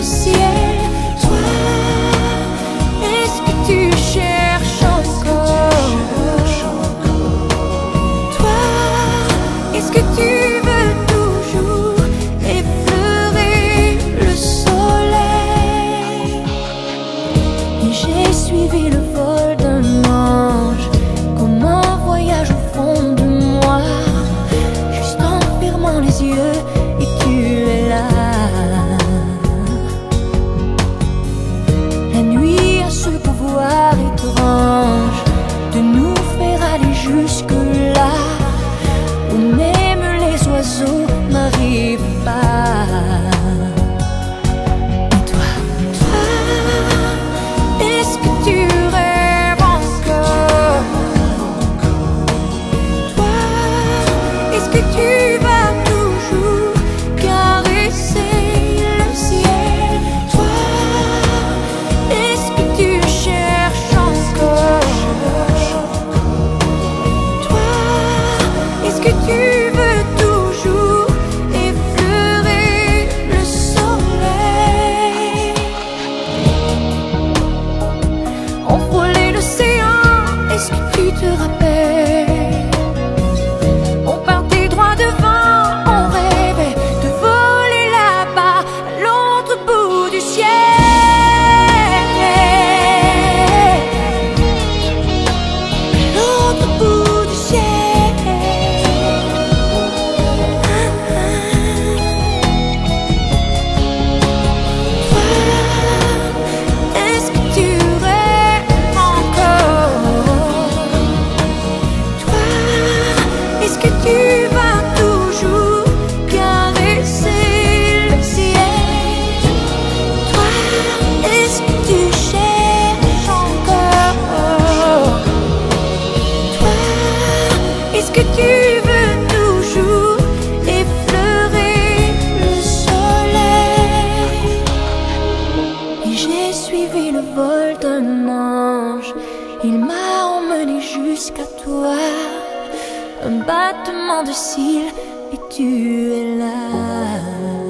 ciel. Toi, est-ce que tu cherches encore? Toi, est-ce que tu veux toujours effleurer le soleil? Et j'ai suivi le vol d'un ange, comme un voyage au fond de moi, juste en fermant les yeux, et tu es là. La nuit a ce pouvoir étrange de nous faire aller jusque-là, où même les oiseaux n'arrivent pas. Et toi, est-ce que tu rêves encore? Toi, est-ce que tu vas toujours caresser le ciel? Toi, est-ce que tu cherches encore? Toi, est-ce que tu veux toujours effleurer le soleil? On frôlait l'océan, est-ce que tu te rappelles? On partait droit devant, on rêvait de voler là-bas, à l'autre bout du ciel. À l'autre bout du ciel. Toi, est-ce que tu rêves encore? Toi, est-ce que tu vas toujours caresser le ciel? Toi, est-ce que tu cherches encore? Toi, est-ce que tu veux toujours effleurer le soleil? Et j'ai suivi le vol d'un ange, il m'a emmené jusqu'à toi. Un battement de cils et tu es là.